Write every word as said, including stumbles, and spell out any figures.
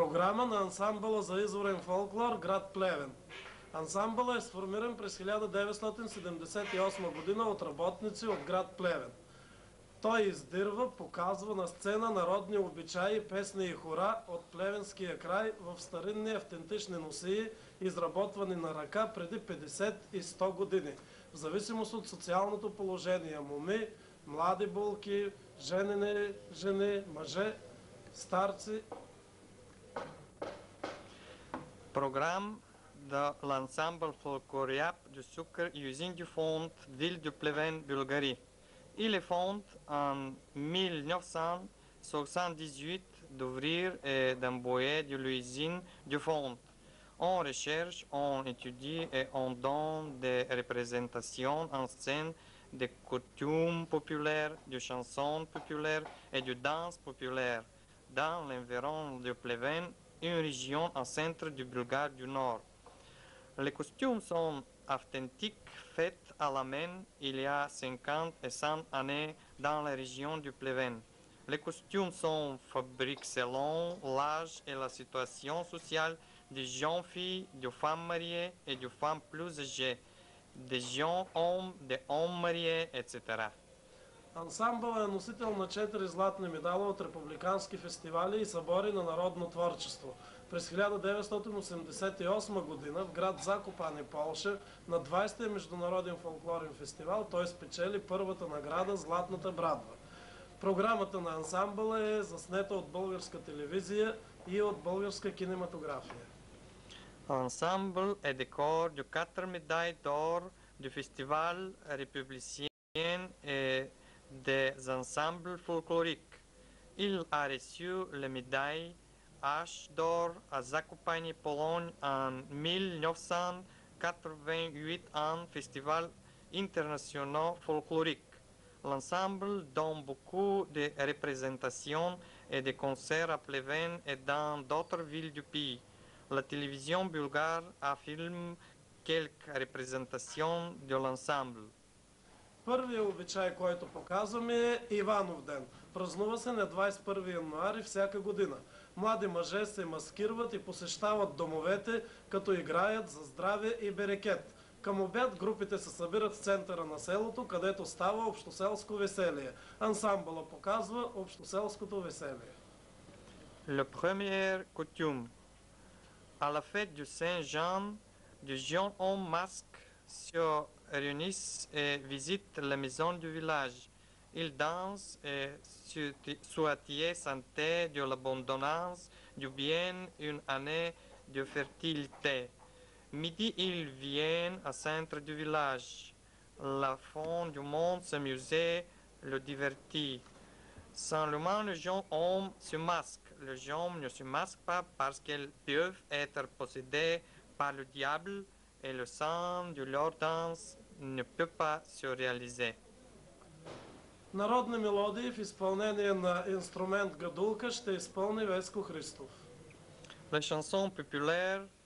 Програма на ансамбъла за изворен фолклор град Плевен. Ансамбълът е сформиран през хиляда деветстотин седемдесет и осма година от работници от град Плевен. Той издирва, показва на сцена народни обичаи, песни и хора от плевенския край в старинни автентични носии, изработвани на ръка преди петдесет и сто години, в зависимост от социалното положение. Моми, млади булки, женени жени, мъже, старци. Programme de l'ensemble folklorique du Sucre usine du Fond, ville de Pleven, Bulgarie. Il est fondé en mille neuf cent soixante-dix-huit d'ouvrir et d'embaucher de l'usine du Fond. On recherche, on étudie et on donne des représentations en scène des coutumes populaires, de chansons populaires et de danse populaire dans l'environ de Pleven, une région en centre du Bulgarie du Nord. Les costumes sont authentiques, faits à la main il y a cinquante et cent années dans la région du Pleven. Les costumes sont fabriqués selon l'âge et la situation sociale des jeunes filles, des femmes mariées et des femmes plus âgées, des jeunes hommes, des hommes mariés, et cetera. Ансамбълът е носител на четири златни медала от републикански фестивали и събори на народно творчество. През хиляда деветстотин осемдесет и осма година в град Закопане, Полша, на двайсетия международен фолклорен фестивал той спечели първата награда Златната брадва. Програмата на ансамбъла е заснета от българска телевизия и от българска кинематография. L'ensemble est décor de quatre médailles d'or du festival républicain et des ensembles folkloriques. Il a reçu la médaille H d'or à Zakopane, Pologne en mille neuf cent quatre-vingt-huit en festival international folklorique. L'ensemble donne beaucoup de représentations et de concerts à Pleven et dans d'autres villes du pays. La télévision bulgare a filmé quelques représentations de l'ensemble. Първият обичай, който показваме, е Иванов ден. Празнува се на двайсет и първи януари всяка година. Млади мъже се маскират и посещават домовете, като играят за здраве и берекет. Към обяд групите се събират в центъра на селото, където става общоселско веселие. Ансамбъла показва общоселското веселие. Le premier coutume. À la fête du Saint-Jean, des jeunes hommes masques se réunissent et visitent la maison du village. Ils dansent et souhaitent santé, de l'abondance, du bien, une année de fertilité. Midi, ils viennent au centre du village. La fin du monde s'amusait, le divertit. Seulement les jeunes hommes se masquent. Les jeunes ne se masquent pas parce qu'ils peuvent être possédés par le diable et le sang de leur danse ne peut pas se réaliser. Народни мелодии в изпълнение на инструмент гадулка ще изпълни Веско Христов. Les chansons populaires